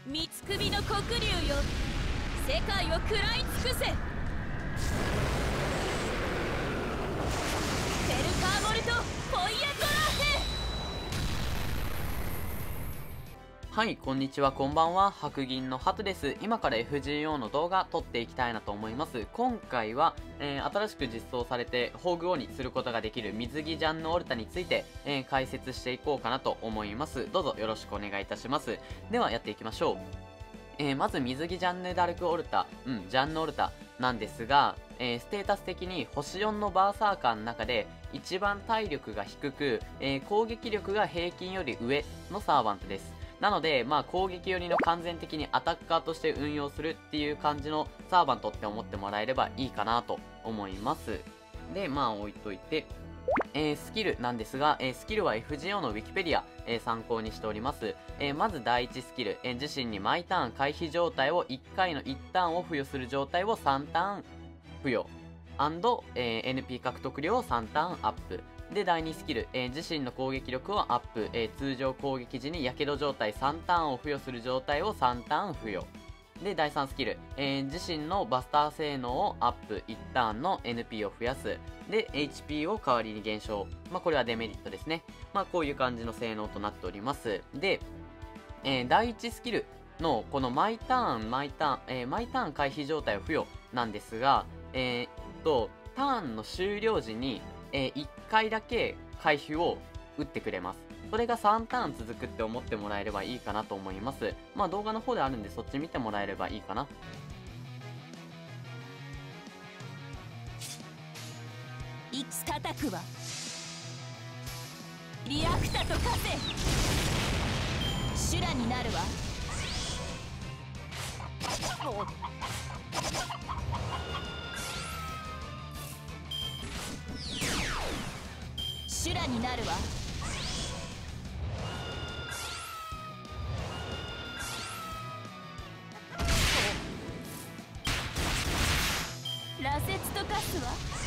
三つ首の黒竜よ、世界を食らい尽くせ。フェルカーモルト・ポイエトラーヘ。 はい、こんにちは、こんばんは。白銀のハトです。今から FGO の動画撮っていきたいなと思います。今回は、新しく実装されて宝具王にすることができる水着ジャンヌオルタについて、解説していこうかなと思います。どうぞよろしくお願いいたします。ではやっていきましょう。まず水着ジャンヌダルクオルタ、ジャンヌオルタなんですが、ステータス的に星4のバーサーカーの中で一番体力が低く、攻撃力が平均より上のサーバントです。なので、攻撃寄りの完全的にアタッカーとして運用するっていう感じのサーバントって思ってもらえればいいかなと思います。で、置いといて、スキルなんですが、スキルは FGO の Wikipedia、参考にしております。まず第1スキル、自身に毎ターン回避状態を1回の1ターンを付与する状態を3ターン付与。NP 獲得量を3ターンアップ。で、第2スキル、自身の攻撃力をアップ。通常攻撃時に火傷状態3ターンを付与する状態を3ターン付与。で、第3スキル、自身のバスター性能をアップ。1ターンの NP を増やす。で、HP を代わりに減少。これはデメリットですね。こういう感じの性能となっております。で、第1スキルのこの毎ターン回避状態を付与なんですが、ターンの終了時に、1回だけ回避を打ってくれます。それが3ターン続くって思ってもらえればいいかなと思います。動画の方であるんでそっち見てもらえればいいかな。 いつ叩くわ。リアクタと化せ。修羅になるわ。修羅になるわ。羅刹と化すわ。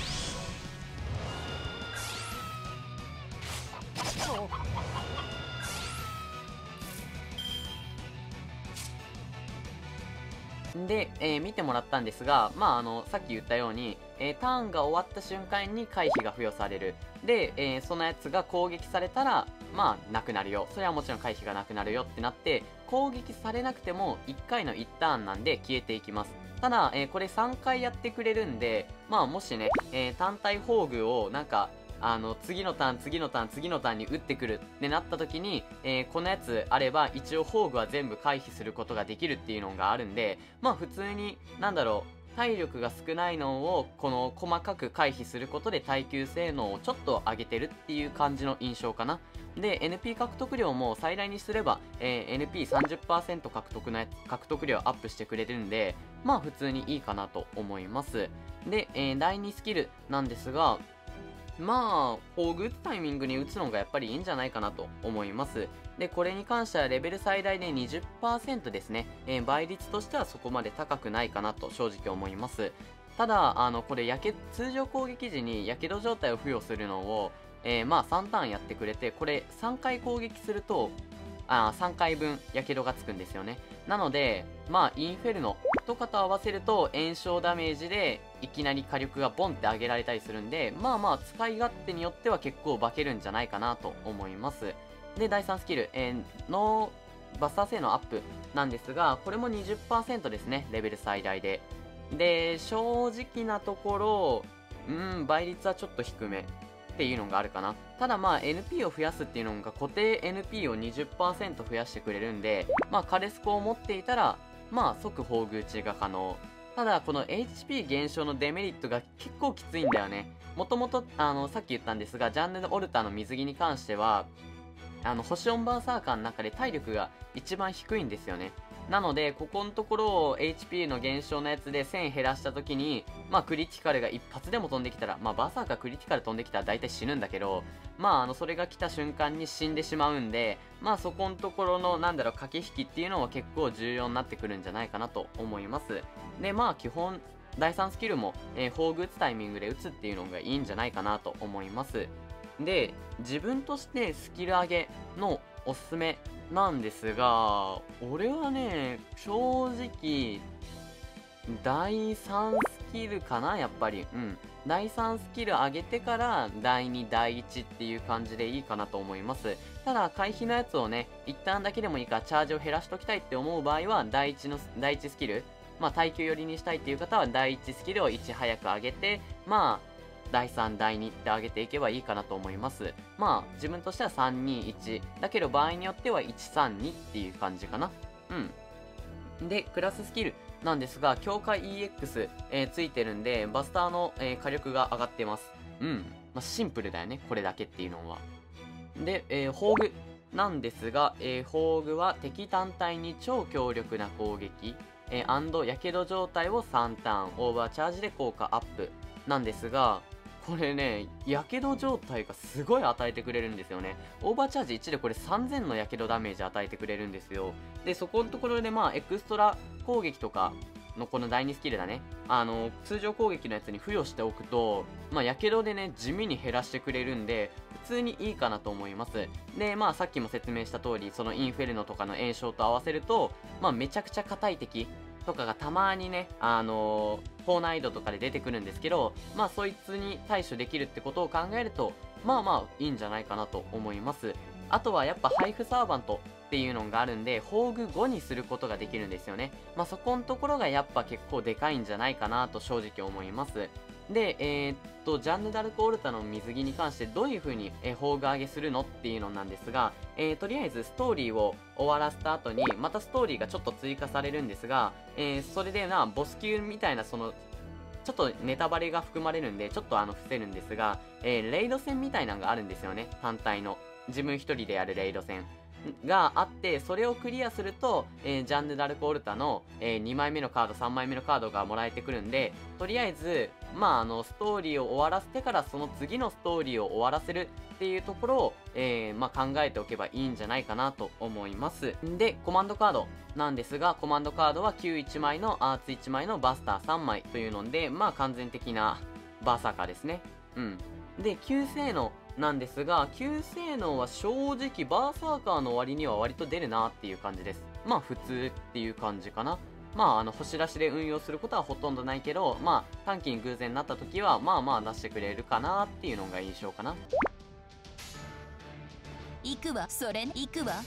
で、見てもらったんですが、さっき言ったように、ターンが終わった瞬間に回避が付与される。で、そのやつが攻撃されたら、なくなるよ。それはもちろん回避がなくなるよってなって、攻撃されなくても1回の1ターンなんで消えていきます。ただ、これ3回やってくれるんで、もしね、単体宝具を次のターンに打ってくるってなった時に、このやつあれば一応宝具は全部回避することができるっていうのがあるんで、普通に、体力が少ないのをこの細かく回避することで耐久性能をちょっと上げてるっていう感じの印象かな。で、NP 獲得量も最大にすれば、NP30% 獲得量アップしてくれるんで、普通にいいかなと思います。で、第2スキルなんですが、宝具打つタイミングに打つのがやっぱりいいんじゃないかなと思います。で、これに関してはレベル最大で 20% ですね。倍率としてはそこまで高くないかなと正直思います。ただ、これ通常攻撃時に火傷状態を付与するのを、3ターンやってくれて、これ3回攻撃すると、3回分火傷がつくんですよね。なので、インフェルノとかと合わせると炎症ダメージでいきなり火力がボンって上げられたりするんで、使い勝手によっては結構化けるんじゃないかなと思います。で、第3スキル、のバスター性能アップなんですが、これも 20% ですね、レベル最大で。で、正直なところ、倍率はちょっと低めっていうのがあるかな。ただNP を増やすっていうのが固定 NP を 20% 増やしてくれるんで、カレスコを持っていたら、即宝具打ちが可能。ただ、この HP 減少のデメリットが結構きついんだよね。もともと、さっき言ったんですが、ジャンヌオルタの水着に関しては、星4バーサーカーの中で体力が一番低いんですよね。なので、ここのところを HP の減少のやつで1000減らした時に、クリティカルが一発でも飛んできたら、バーサーカークリティカル飛んできたら大体死ぬんだけど、それが来た瞬間に死んでしまうんで、そこのところの、駆け引きっていうのは結構重要になってくるんじゃないかなと思います。で、基本、第3スキルも、宝具打つタイミングで打つっていうのがいいんじゃないかなと思います。で、自分としてスキル上げのおすすめなんですが、俺はね、正直、第3スキルかな、やっぱり。うん。第3スキル上げてから、第2、第1っていう感じでいいかなと思います。ただ、回避のやつをね、一旦だけでもいいからチャージを減らしときたいって思う場合は、第1スキル、まあ、耐久寄りにしたいっていう方は、第1スキルを1早く上げて、まあ、第3、第2って上げていけばいいかなと思います。まあ、自分としては3、2、1。だけど、場合によっては1、3、2っていう感じかな。うん。で、クラススキルなんですが、強化 EX、ついてるんで、バスターの、火力が上がってます。うん。まあ、シンプルだよね。これだけっていうのは。で、宝具なんですが、宝具は敵単体に超強力な攻撃、やけど状態を3ターン、オーバーチャージで効果アップなんですが、これね、やけど状態がすごい与えてくれるんですよね。オーバーチャージ1でこれ3000のやけどダメージ与えてくれるんですよ。で、そこのところでまあ、エクストラ攻撃とかのこの第2スキルだね。通常攻撃のやつに付与しておくと、まあ、やけどでね、地味に減らしてくれるんで、普通にいいかなと思います。で、まあ、さっきも説明した通り、そのインフェルノとかの炎症と合わせると、まあ、めちゃくちゃ硬い敵とかがたまにね、高難易度とかで出てくるんですけど、まあそいつに対処できるってことを考えると、まあまあいいんじゃないかなと思います。あとはやっぱ配布サーバントっていうのがあるんで、宝具5にすることができるんですよね。まあそこのところがやっぱ結構でかいんじゃないかなと正直思います。で、ジャンヌ・ダルク・オルタの水着に関してどういう風に、宝具上げするのっていうのなんですが、とりあえずストーリーを終わらせた後に、またストーリーがちょっと追加されるんですが、それでボス級みたいなちょっとネタバレが含まれるんで、ちょっと伏せるんですが、レイド戦みたいなのがあるんですよね。単体の。自分一人でやるレイド戦。があって、それをクリアすると、ジャンヌ・ダルク・オルタの、2枚目のカード、3枚目のカードがもらえてくるんで、とりあえず、まあ、ストーリーを終わらせてから、その次のストーリーを終わらせるっていうところを、まあ、考えておけばいいんじゃないかなと思います。で、コマンドカードなんですが、コマンドカードは Q1 枚のアーツ1枚のバスター3枚というので、まあ、完全的なバーサーカーですね。うん。で、旧性能なんですが、旧性能は正直バーサーカーの割には割と出るなっていう感じです。まあ普通っていう感じかな。まあ星出しで運用することはほとんどないけど、まあ短期に偶然なった時はまあまあ出してくれるかなっていうのが印象かな。 行くわ、それね、行くわ。は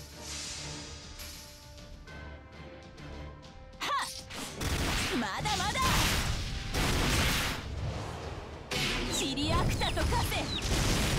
っ、まだまだチリアクタと化せ。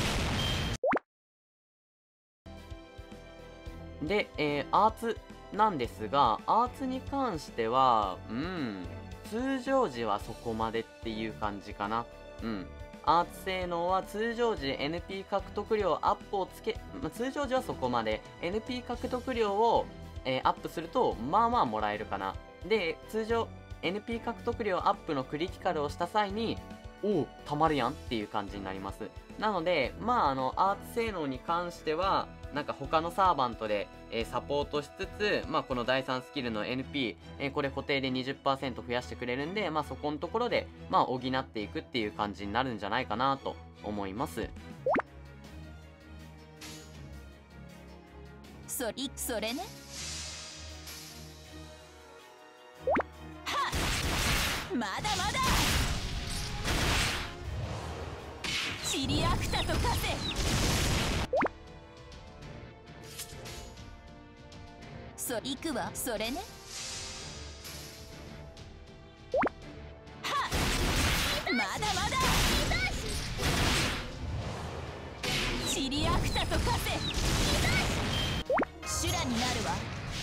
で、アーツなんですが、アーツに関しては、通常時はそこまでっていう感じかな。アーツ性能は通常時 NP 獲得量アップを通常時はそこまで。NP 獲得量を、アップすると、まあまあもらえるかな。で、通常 NP 獲得量アップのクリティカルをした際に、おお、たまるやんっていう感じになります。なので、まあアーツ性能に関しては、なんか他のサーバントで、サポートしつつ、まあこの第3スキルの NP、これ固定で 20% 増やしてくれるんで、まあそこのところで、まあ補っていくっていう感じになるんじゃないかなと思います。 それね。はっ、まだまだチリアクタと化せ。行くわ、それね。はっ、まだまだチリアクタと化せ。修羅になるわ。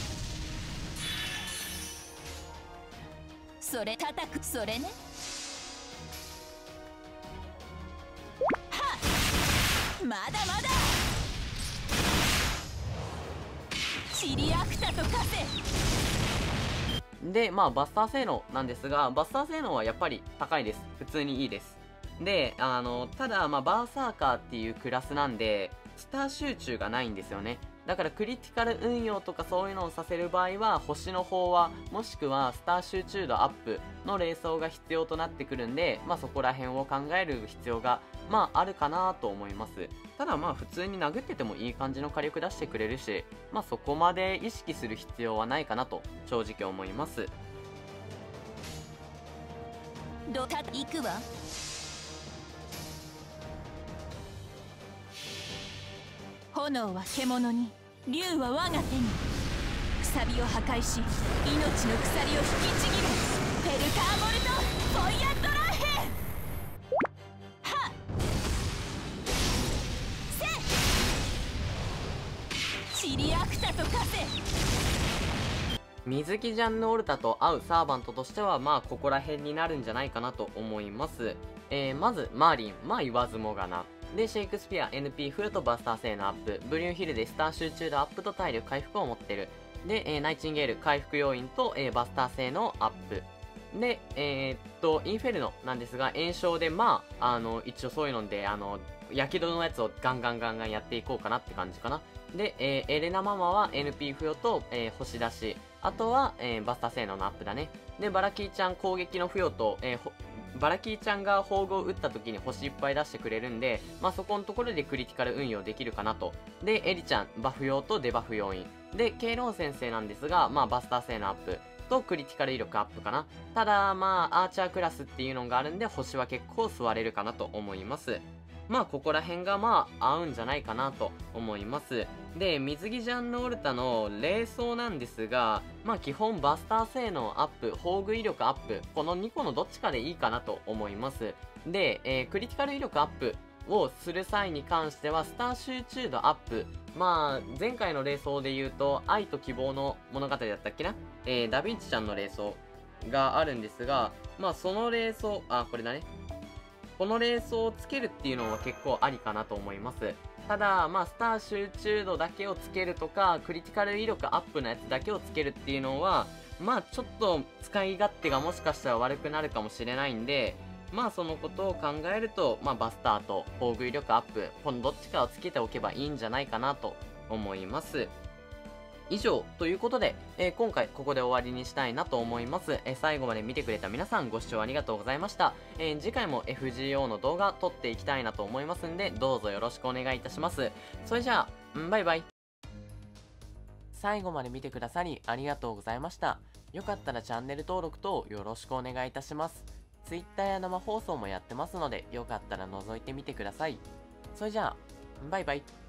それ叩く、それね。はっ、まだまだチリアクタと化せ。 で、まあバスター性能なんですが、バスター性能はやっぱり高いです。普通にいいです。で、ただ、まあバーサーカーっていうクラスなんで、スター集中がないんですよね。だからクリティカル運用とかそういうのをさせる場合は、星の飽和、もしくはスター集中度アップの霊装が必要となってくるんで、まあそこら辺を考える必要がまああるかなと思います。ただまあ普通に殴っててもいい感じの火力出してくれるし、まあそこまで意識する必要はないかなと正直思います。 行くわ。炎は獣に、竜は我が手に。くさびを破壊し、命の鎖を引きちぎる。ペルカーボルトフォイアドラーヘン。はっせチリアクタと化せ。 水木ジャンヌオルタと合うサーバントとしてはまあここら辺になるんじゃないかなと思います。まずマーリン、まあ言わずもがな。でシェイクスピア NP フルとバスター性能アップ、ブリューヒルでスター集中度アップと体力回復を持ってる。で、ナイチンゲール回復要因と、バスター性能アップでインフェルノなんですが炎症でまあ一応そういうのでやけどのやつをガンガンやっていこうかなって感じかな。で、エレナママは NP 付与と、星出し、あとは、バスター性能のアップだね。でバラキーちゃん攻撃の付与と、バラキーちゃんが宝具を打った時に星いっぱい出してくれるんで、まあそこのところでクリティカル運用できるかなと。でエリちゃんバフ用とデバフ要因でケイロン先生なんですが、まあバスター性能アップとクリティカル威力アップかな。ただまあアーチャークラスっていうのがあるんで星は結構吸われるかなと思います。まあここら辺がまあ合うんじゃないかなと思います。で水着ジャンヌオルタの霊装なんですが、まあ基本バスター性能アップ、宝具威力アップ、この2個のどっちかでいいかなと思います。で、クリティカル威力アップをする際に関してはスター集中度アップ、まあ前回の霊装で言うと愛と希望の物語だったっけな、ダヴィンチちゃんの霊装があるんですが、まあその霊装、これだね、このレースをつけるっていうのは結構ありかなと思います。ただまあスター集中度だけをつけるとかクリティカル威力アップのやつだけをつけるっていうのはまあちょっと使い勝手がもしかしたら悪くなるかもしれないんで、まあそのことを考えると、まあバスターと宝具威力アップ、このどっちかをつけておけばいいんじゃないかなと思います。以上ということで、今回ここで終わりにしたいなと思います。最後まで見てくれた皆さんご視聴ありがとうございました。次回も FGO の動画撮っていきたいなと思いますんで、どうぞよろしくお願いいたします。それじゃあ、バイバイ。最後まで見てくださりありがとうございました。よかったらチャンネル登録とよろしくお願いいたします。Twitter や生放送もやってますので、よかったら覗いてみてください。それじゃあ、バイバイ。